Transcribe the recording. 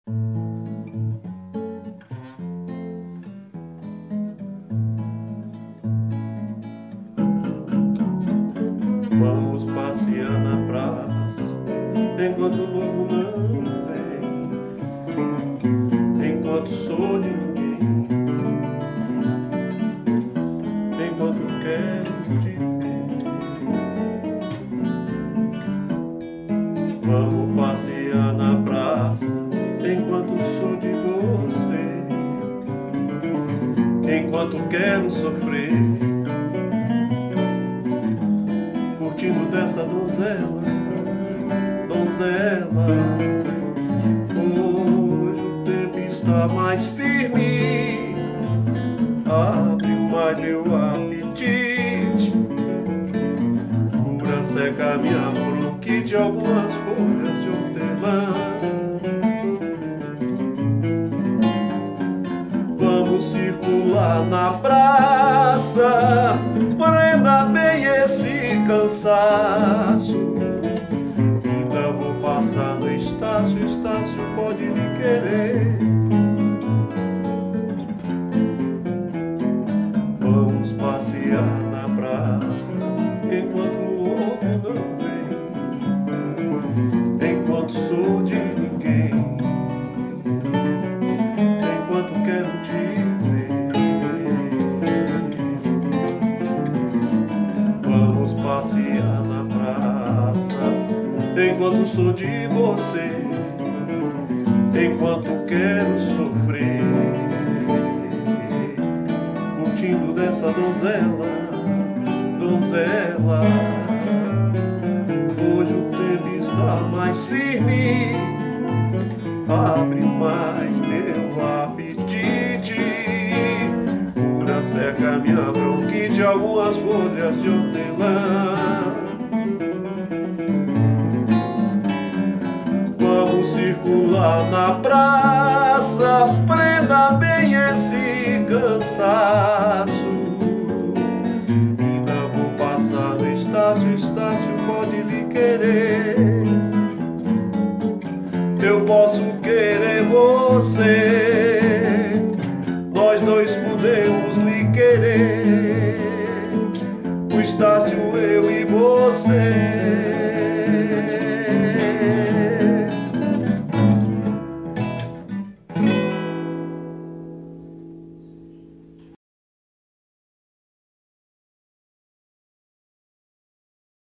Vamos passear na praça enquanto o lobo não vem, enquanto sou de ninguém, enquanto quero te ver. Vamos passear na praça enquanto sou de você, enquanto quero sofrer, curtindo dessa donzela, donzela. Hoje o tempo está mais firme, abre mais meu apetite, cura seca minha bronquite, algumas folhas de hortelã. Vamos circular na praça, prenda bem esse cansaço. Ainda vou passar no Estácio, Estácio pode lhe querer. Vamos passear na praça enquanto o lobo não vem, enquanto sou de ninguém, enquanto quero te ver. Vamos passear na praça enquanto sou de você, enquanto quero sofrer, curtindo dessa donzela, donzela. Hoje o tempo está mais firme, abre mais meu apetite, cura seca minha bronquite, algumas folhas de hortelã. Vamos circular na praça, prenda bem esse cansaço. Ainda vou passar no Estácio, Estácio pode lhe querer. Eu posso querer você, nós dois podemos lhe querer. O Estácio, eu e você.